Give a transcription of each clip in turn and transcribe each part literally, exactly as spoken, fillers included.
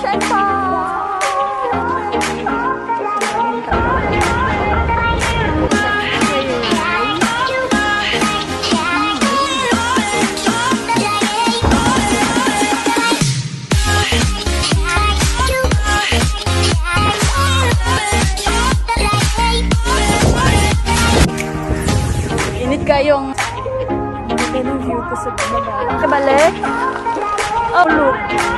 山吧。Init kayong maganda ng view ko sa baba. Kabalik? Oh, look.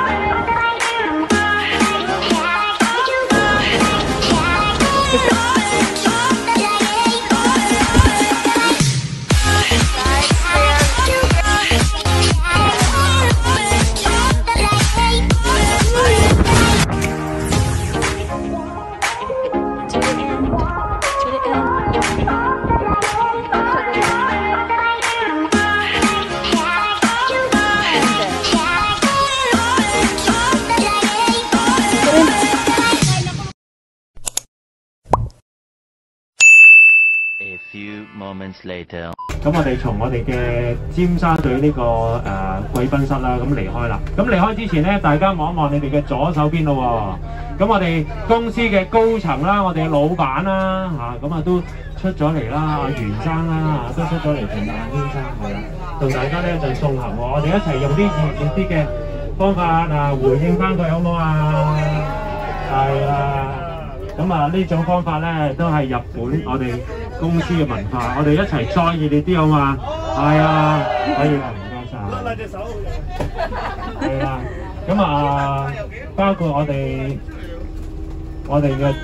A few moments later， 咁我哋從我哋嘅尖沙咀呢、這個誒、呃、貴賓室啦，咁離開啦。咁離開之前咧，大家望一望你哋嘅左手邊咯喎。咁我哋公司嘅高層啦，我哋嘅老闆啦，嚇咁啊都出咗嚟啦，阿袁生啦都出咗嚟同阿先生係啦，同大家咧就送行喎。我哋一齊用啲熱烈啲嘅方法啊，回應翻佢好唔好啊？係啦。咁啊呢種方法咧都係日本我哋公司嘅文化，我哋一齊再熱烈啲好嘛？係啊，可以啦，唔該晒。拉隻手。係啦，咁啊包括我哋我哋嘅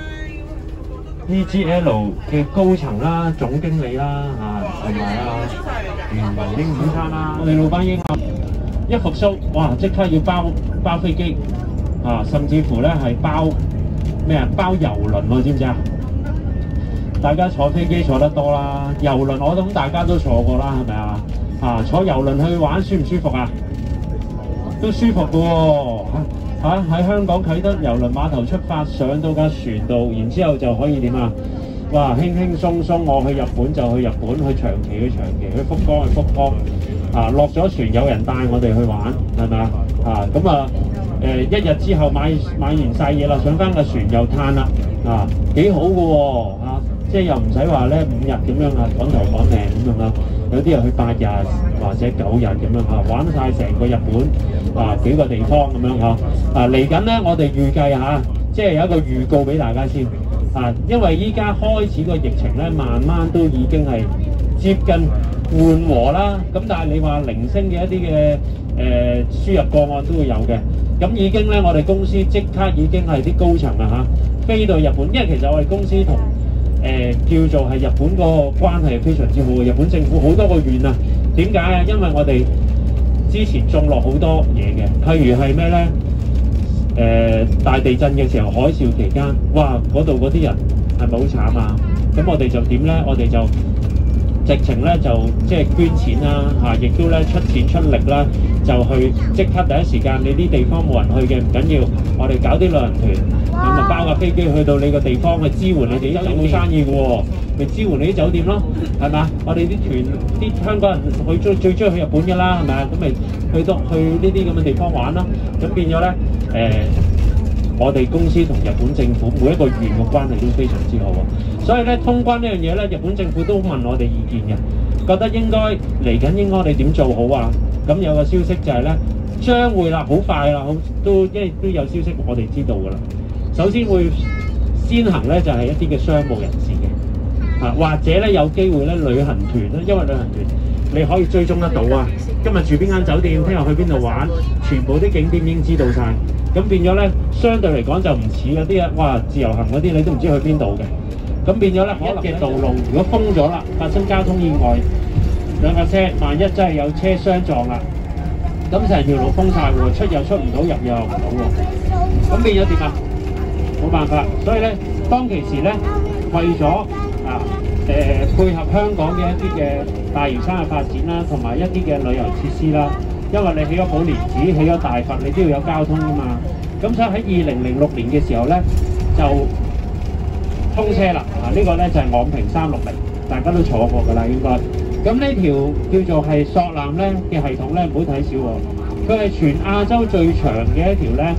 E G L 嘅高層啦、總經理啦啊，同埋啊袁文英先生啦，我哋老闆英啊一復甦，哇！即刻要包包飛機啊，甚至乎咧係包。咩啊？包郵輪喎，知唔知啊？大家坐飛機坐得多啦，郵輪我諗大家都坐過啦，係咪啊？啊，坐郵輪去玩舒唔舒服啊？都舒服嘅喎，嚇喺香港啟德郵輪碼頭出發，上到架船度，然之後就可以點啊？哇，輕輕鬆鬆，我去日本就去日本，去長期去長期，去福岡去福岡，啊落咗船有人帶我哋去玩，係咪啊？啊咁啊〜誒、呃、一日之後買買完晒嘢啦，上翻個船又攤啦，啊幾好嘅喎、啊，即係又唔使話咧五日咁樣啊趕頭趕命咁樣啦，有啲人去八日或者九日咁樣嚇、啊，玩晒成個日本啊幾個地方咁樣嚇，啊嚟緊咧我哋預計嚇，即係有一個預告俾大家先，啊因為依家開始個疫情咧慢慢都已經係接近緩和啦，咁但係你話零星嘅一啲嘅誒輸入個案都會有嘅。咁已經咧，我哋公司即刻已經係啲高層啊嚇，飛到日本，因為其實我哋公司同誒、呃、叫做係日本個關係非常之好嘅，日本政府好多個縣啊，點解啊？因為我哋之前種落好多嘢嘅，譬如係咩咧？誒、呃、大地震嘅時候，海嘯期間，哇！嗰度嗰啲人係咪好慘啊？咁我哋就點咧？我哋就直情咧就即係捐錢啦嚇，亦都咧出錢出力啦，就去即刻第一時間，你啲地方冇人去嘅唔緊要，我哋搞啲旅行團，咁啊包架飛機去到你個地方去支援你哋，一定冇生意嘅喎，咪支援你啲酒店咯，係嘛？我哋啲團啲香港人去最最中意去日本㗎啦，係咪啊？咁咪去到去呢啲咁嘅地方玩咯，咁變咗咧誒。我哋公司同日本政府每一個縣嘅關係都非常之好啊，所以咧通關呢樣嘢咧，日本政府都問我哋意見嘅，覺得應該嚟緊應該我哋點做好啊？咁有個消息就係咧，將會啦，好快啦，好都因為都有消息我哋知道㗎啦。首先會先行咧就係、是、一啲嘅商務人士嘅，啊或者咧有機會咧旅行團咧，因為旅行團你可以追蹤得到啊，今日住邊間酒店，聽日去邊度玩，全部啲景點已經知道晒。咁變咗咧，相對嚟講就唔似嗰啲啊，哇！自由行嗰啲你都唔知去邊度嘅。咁變咗咧，可能嘅道路如果封咗啦，發生交通意外，兩架車萬一真係有車相撞啦，咁成條路封晒喎，出又出唔到，入又入唔到喎。咁變咗點啊？冇辦法，所以咧，當其時咧，為咗啊誒、呃、配合香港嘅一啲嘅大嶼山嘅發展啦，同埋一啲嘅旅遊設施啦。因為你起咗寶蓮寺，起咗大佛，你都要有交通噶嘛。咁所以喺二零零六年嘅時候咧，就通車啦。啊，呢、這個咧就係、是、昂坪三六零，大家都坐過噶啦應該。咁呢條叫做係索南咧嘅系統咧，唔好睇少喎。佢係全亞洲最長嘅一條咧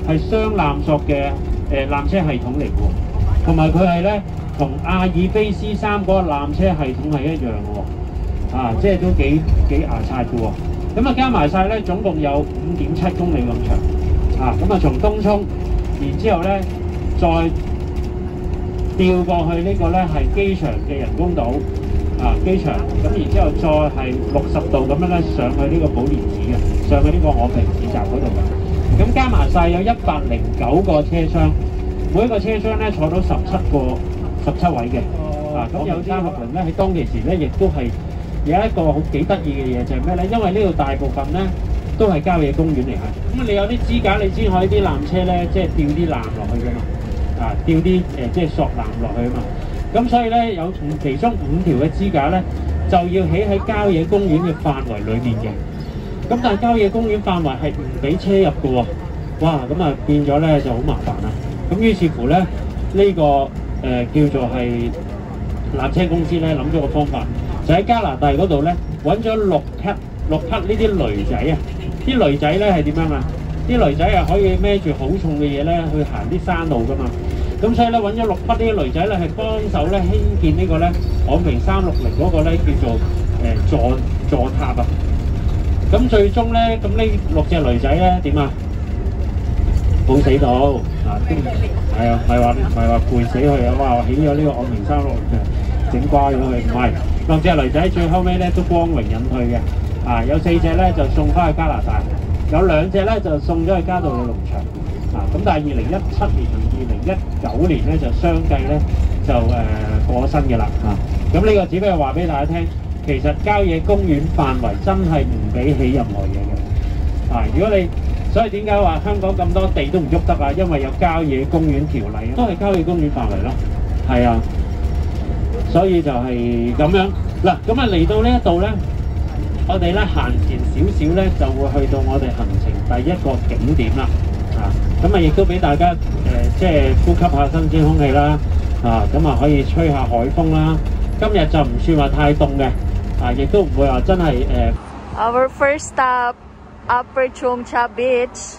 係雙纜索嘅誒纜車系統嚟嘅，同埋佢係咧同阿爾卑斯山嗰個纜車系統係一樣嘅喎，啊，即係都幾幾牙刷嘅喎。咁啊加埋晒咧，總共有五點七公里咁長，啊，咁啊從東涌，然之後咧再調過去呢個咧係機場嘅人工島。啊，機場咁，然之後再係六十度咁樣咧上去呢個寶蓮寺嘅，上去呢個我平市集嗰度嘅。咁加埋晒有一百零九個車廂，每一個車廂咧坐到十七個十七位嘅。啊，咁有啲客人咧喺當其時咧，亦都係有一個好幾得意嘅嘢，就係咩咧？因為呢度大部分咧都係郊野公園嚟嘅。咁你有啲支架，你知我呢啲纜車咧，即係吊啲纜落去㗎嘛。啊，吊啲誒即係索纜落去啊嘛。咁所以咧，有其中五條嘅支架咧，就要起喺郊野公園嘅範圍裏面嘅。咁但係郊野公園範圍係唔俾車入嘅喎。哇！咁啊變咗咧就好麻煩啦。咁於是乎咧，呢、這個誒、呃、叫做係纜車公司咧諗咗個方法，就喺加拿大嗰度咧揾咗六匹六匹呢啲驢仔啊！啲驢仔咧係點樣啊？啲驢仔係可以孭住好重嘅嘢咧去行啲山路噶嘛。咁所以咧揾咗六匹呢啲驢仔咧係幫手咧興建呢個咧昂平三六零嗰個咧叫做誒、呃、座座塔啊。咁最終咧咁呢六隻驢仔咧點啊？冇死到啊！係啊，唔係話唔係話攰死佢啊！哇！起咗呢個昂平三六零嘅整瓜咗佢，唔係六隻驢仔最後尾咧都光榮隱退嘅。啊，有四隻咧就送翻去加拿大，有兩隻咧就送咗去嘉道理農場。啊，咁但係二零一七年同二零一九年咧就相繼咧就誒、呃、過身嘅啦嚇。咁、啊、呢個只不過話俾大家聽，其實郊野公園範圍真係唔俾起任何嘢嘅。啊，如果你所以點解話香港咁多地都唔喐得啊？因為有郊野公園條例，都係郊野公園範圍咯。係啊，所以就係咁樣嗱。咁啊嚟到呢一度咧，我哋咧行前少少咧就會去到我哋行程第一個景點啦。啊，咁啊，亦都俾大家誒、呃，即係呼吸下新鮮空氣啦，啊，咁啊可以吹下海風啦。今日就唔算話太凍嘅，啊，亦都唔會話真係誒。呃、 Our first stop, Upper Chong Cha Beach.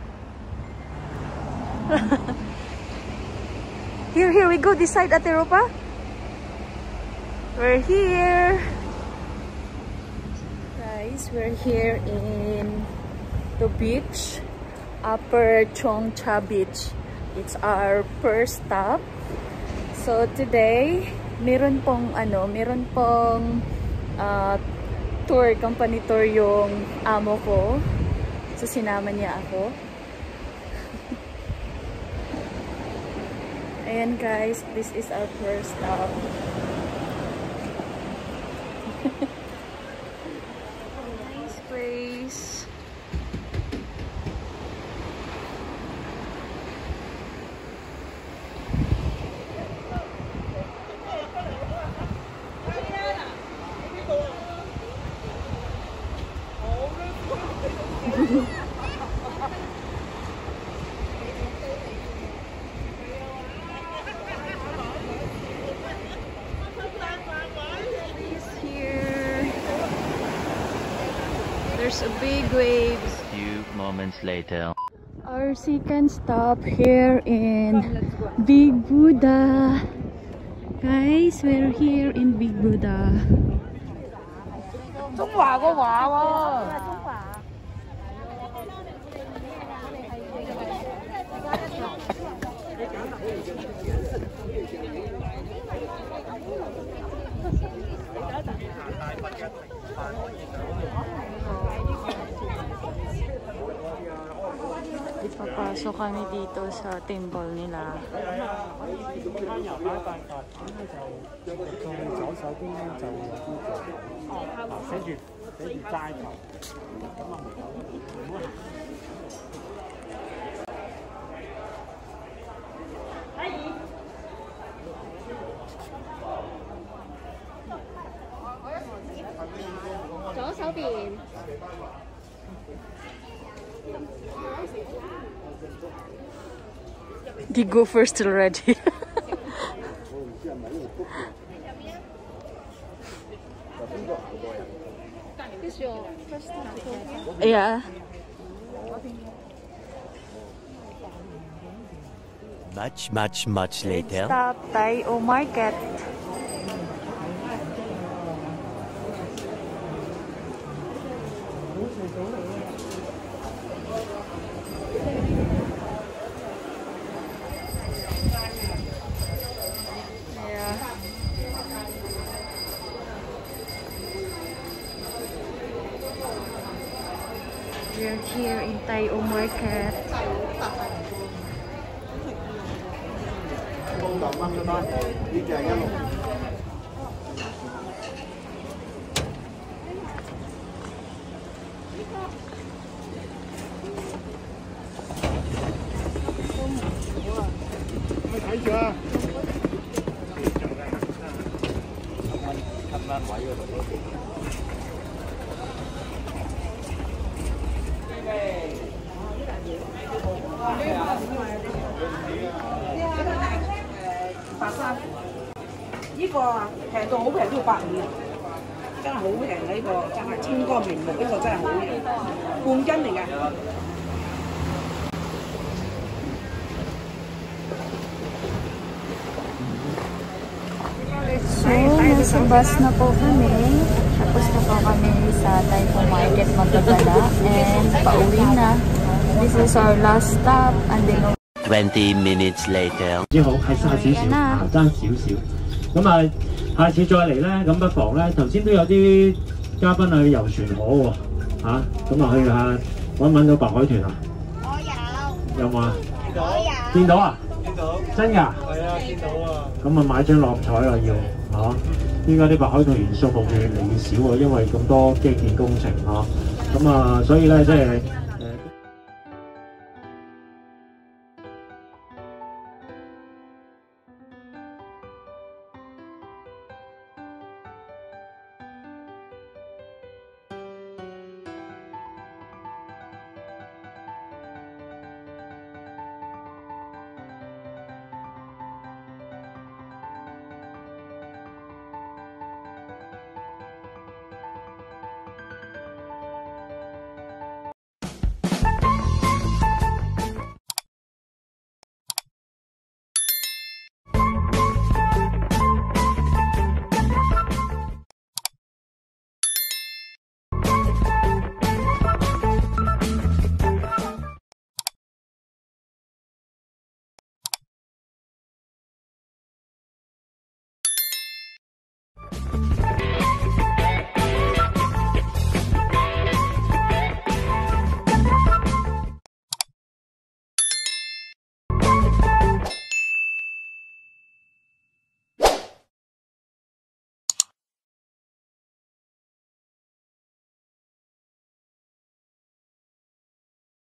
here, here we go. This side, Ate Ropa. We're here, guys. We're here in the beach. Upper Chong Cha Beach. It's our first stop. So today, meron pong ano, meron pong uh, tour, company tour yung amo ko. So sinama niya ako. Ayan guys, this is our first stop. Nice place. There's a big wave. A few moments later. Our second stop here in Big Buddha. Guys, we're here in Big Buddha. 中華個話喎。 Papasok kami dito sa temple nila. They go first already. This your first time? Yeah. Much, much, much later. Stop Tayo Market. Yeah. We're here in Tayo Market. 白衫，呢個啊平到好平，都要百五，真係好平啊！呢個真係清光明目，呢個真係好嘢，半斤嚟嘅。 So, nasa bus na po kami. Tapos na po kami sa Tayo Market magdadala. And pauwi na. This is our last stop. And then, Twenty minutes later. 只好係差少少，啊爭少少。咁啊，下次再嚟咧，咁不妨咧，頭先都有啲嘉賓去遊船河喎，嚇，咁啊去下揾唔揾到白海豚啊？我有。有冇啊？見到。見到啊？見到。真㗎？係啊，見到啊。咁啊買張六合彩啊要，嚇！依家啲白海豚數目越嚟越少喎，因為咁多基建工程嚇。咁啊，所以咧即係。